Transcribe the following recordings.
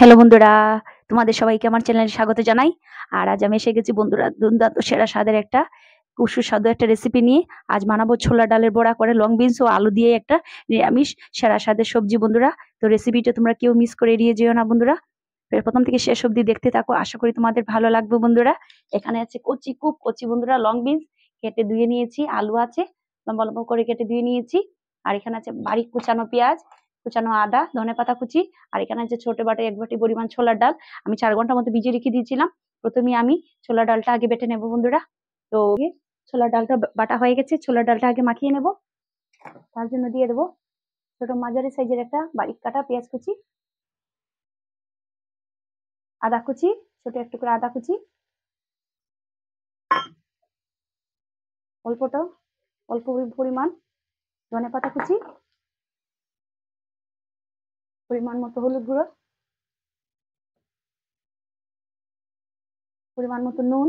Hello বন্ধুরা, তোমাদের সবাইকে আমার চ্যানেলে স্বাগত জানাই। আর আজ আমি এসে গেছি বন্ধুরা দুর্দান্ত সেরা স্বাদের একটা খুব সুস্বাদু একটা রেসিপি নিয়ে। আজ বানাবো ছোলা ডালের বড়া করে লং বিনস ও আলু দিয়ে একটা নিরামিষ সেরা স্বাদের সবজি বন্ধুরা। তো রেসিপিটা তোমরা কেউ মিস করে এড়িয়ে যেও না বন্ধুরা। প্রথম থেকে শেষ অবধি দেখতে থাকো, আশা করি তোমাদের ভালো লাগবে বন্ধুরা। এখানে আছে খুব কচি বন্ধুরা লং বিনস কেটে ধুয়ে নিয়েছি, আলু আছে লম্বা লম্বা করে কেটে ধুয়ে নিয়েছি। আর এখানে আছে বারিক কুচানো পেঁয়াজ, কুচানো আদা, ধনেপাতা কুচি। আর এখানে আছে ছোট বাটি 1 বাটি পরিমাণ ছোলার ডাল। আমি 4 ঘন্টার মতো ভিজিয়ে রেখে দিয়েছিলাম। প্রথমে আমি ছোলার ডালটা আগে বেটে নেব বন্ধুরা। তো ছোলার ডালটা বাটা হয়ে গেছে, ছোলার ডালটা আগে মাখিয়ে নেব। তার জন্য দিয়ে দেবো ছোট মাঝারি সাইজের একটা বারিক কাটা পেঁয়াজ কুচি, আদা কুচি, ছোট একটু করে আদা কুচি, অল্প পরিমাণ ধনেপাতা কুচি, পরিমাণ মতো হলুদ গুঁড়ো, পরিমাণ মতো নুন,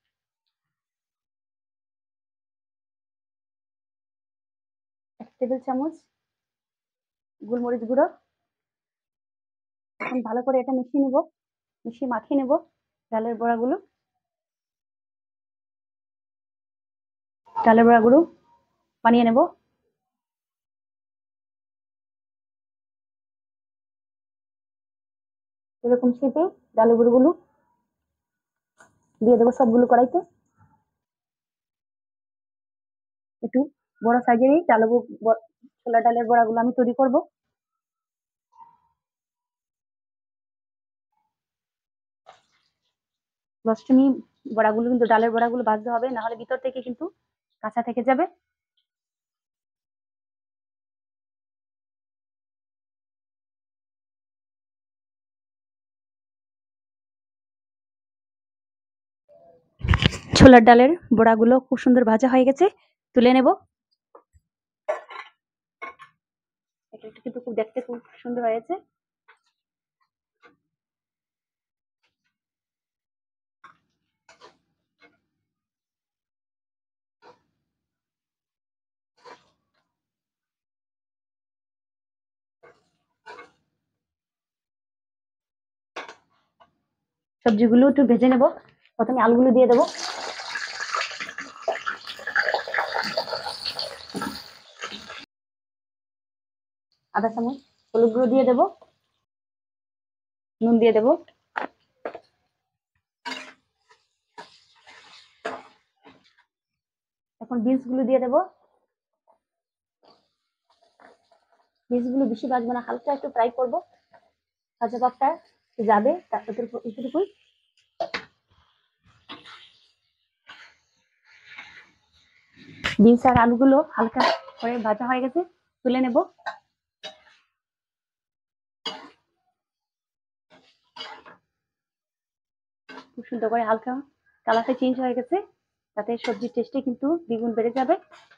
1 টেবিল চামচ গোলমরিচ গুঁড়ো। এখন ভালো করে এটা মিশিয়ে মাখিয়ে নেব ডালের বড়াগুলো। বানিয়ে নেব। এরকম শেপে ডালের বড়াগুলো দিয়ে দেবো সবগুলো কড়াইতে। একটু বড় সাইজেরই ছোলা ডালের বড়াগুলো আমি তৈরি করব। লষ্টমি বড়াগুলো কিন্তু ডালের বড়াগুলো ভাজতে হবে, না হলে ভিতর থেকে কিন্তু কাঁচা থেকে যাবে। ছোলার ডালের বড়াগুলো খুব সুন্দর ভাজা হয়ে গেছে, তুলে নেব। এটা কিন্তু দেখতে খুব সুন্দর হয়েছে। সবজিগুলো একটু ভেজে নেব। প্রথমে আলুগুলো দিয়ে দেবো। আধা চামচ হলুদ গুঁড়ো দিয়ে দেবো, নুন দিয়ে দেবো। এখন বিনস গুলো দিয়ে দেবো। বিনস গুলো বেশি ভাজবো না, হালকা একটু ফ্রাই করবো, কাঁচা ভাবটা যাবে এতটুকুই। বিনস আর আলুগুলো হালকা করে ভাজা হয়ে গেছে, তুলে নেব। খুব সুন্দর করে হালকা কালারটা চেঞ্জ হয়ে গেছে, তাতে সবজির টেস্টে কিন্তু দ্বিগুণ বেড়ে যাবে।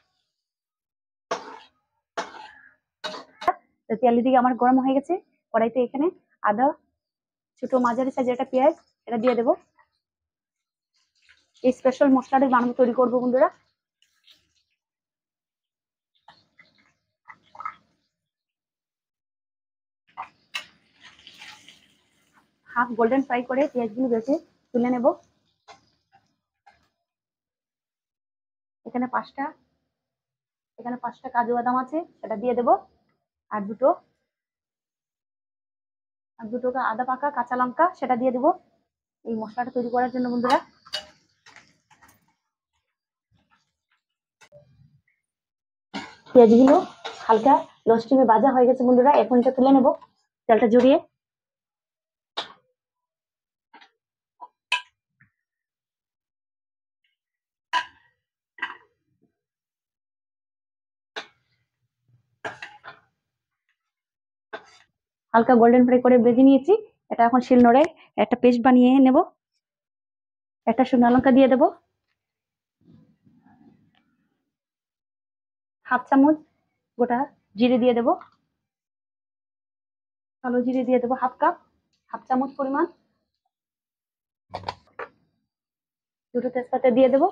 তেলের দিকে আমার গরম হয়ে গেছে। কড়াইতে এখানে আদা, ছোট মাঝারি সাইজের একটা পেঁয়াজ, এটা দিয়ে দেবো। এই স্পেশাল মশলাটা বানানো তৈরি করবো বন্ধুরা। হাফ গোল্ডেন ফ্রাই করে পেঁয়াজগুলো ভেজে তুলে নেব। এখানে পাঁচটা কাজু বাদাম আছে, সেটা দিয়ে দেবো। আর দুটো আদা পাকা কাঁচা লঙ্কা, সেটা দিয়ে দেবো এই মশলাটা তৈরি করার জন্য বন্ধুরা। পেঁয়াজগুলো হালকা লো স্টিমে ভাজা হয়ে গেছে বন্ধুরা, এখন এটা তুলে নেব তেলটা জড়িয়ে। হালকা গোল্ডেন ফ্রাই করে ভেজে নিয়েছি। এটা এখন শিলনোড়ায় একটা পেস্ট বানিয়ে নেব। একটা শুকনো লঙ্কা দিয়ে দেবো, হাফ চামচ গোটা জিরে দিয়ে দেবো, কালো জিরে দিয়ে দেবো হাফ চামচ পরিমাণ, দুটো তেজপাতা দিয়ে দেবো,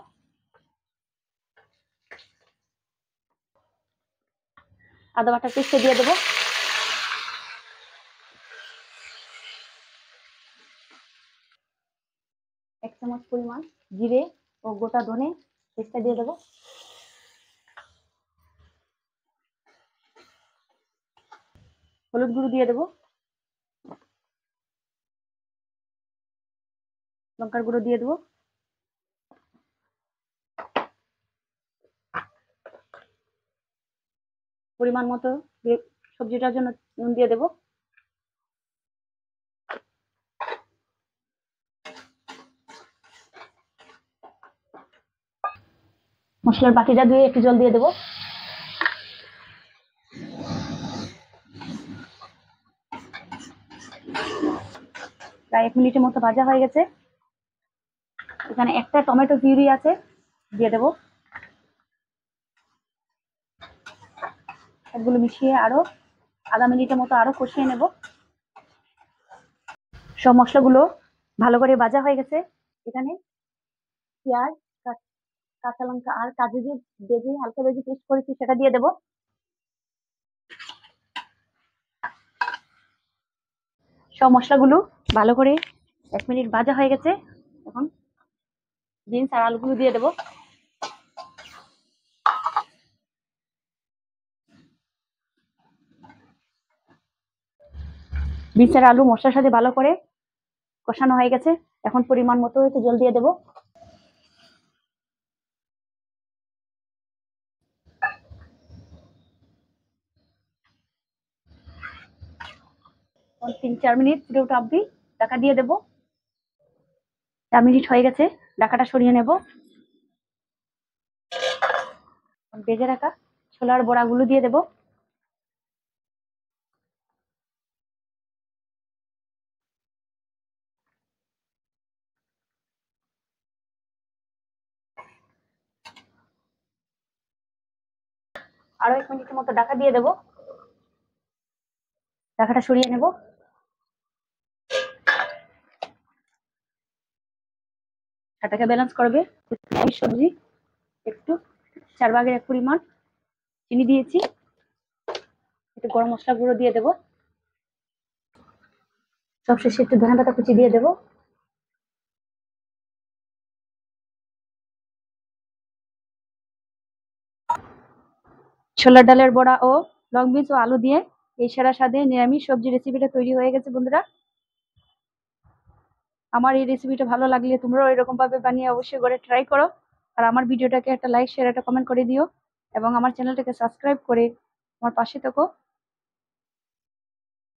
আদা বাটা পেস্ট দিয়ে দেবো। 1 চামচ পরিমাণ জিরে ও গোটা ধনে পেস্টটা দিয়ে দেবো। হলুদ গুঁড়ো দিয়ে দেবো, লঙ্কার গুঁড়ো দিয়ে দেবো, পরিমাণ মতো সবজিটার জন্য নুন দিয়ে দেবো। মশলার বাটিটা ধুয়ে একটু জল দিয়ে দেবো। প্রায় 1 মিনিটের মতো ভাজা হয়ে গেছে। এখানে একটা টমেটো পিউরি আছে, দিয়ে দেবো। সবগুলো মিশিয়ে আরো আধা মিনিটের মতো আরো কষিয়ে নেব। সব মশলাগুলো ভালো করে ভাজা হয়ে গেছে। এখানে পেঁয়াজ, কাঁচা লঙ্কা আর কাজু দিয়ে ভেজে হালকা ভেজে পেস্ট করেছি সেটা দিয়ে দেবো। সব মশলাগুলো ভালো করে 1 মিনিট ভাজা হয়ে গেছে। এখন বিনস আর আলুগুলো দিয়ে দেবো। বিনস আর আলু মশলার সাথে ভালো করে কষানো হয়ে গেছে। এখন পরিমাণ মতো একটু জল দিয়ে দেবো। 3-4 মিনিট ফুটে ওঠা অব্দি ঢাকা দিয়ে দেবো। 4 মিনিট হয়ে গেছে, ঢাকাটা সরিয়ে নেব। ভেজে রাখা ছোলার বড়াগুলো দিয়ে দেবো। আরো 1 মিনিটের মতো ঢাকা দিয়ে দেবো। ঢাকাটা সরিয়ে নেব। এটাকে ব্যালেন্স করবে সবজি একটু 4/1 পরিমাণ চিনি দিয়েছি। একটু গরম মশলা গুঁড়ো দিয়ে দেবো। সবশেষে একটু ধনে পাতা কুচি দিয়ে দেবো। ছোলার ডালের বড়া ও লং বিনস ও আলু দিয়ে এই সেরা স্বাদে নিরামিষ সবজি রেসিপিটা তৈরি হয়ে গেছে বন্ধুরা। আমার এই রেসিপিটা ভালো লাগলে তোমরাও এরকম ভাবে বানিয়ে অবশ্যই করে ট্রাই করো। আর আমার ভিডিওটাকে একটা লাইক শেয়ার একটা কমেন্ট করে দিও এবং আমার চ্যানেলটাকে সাবস্ক্রাইব করে আমার পাশে থেকো।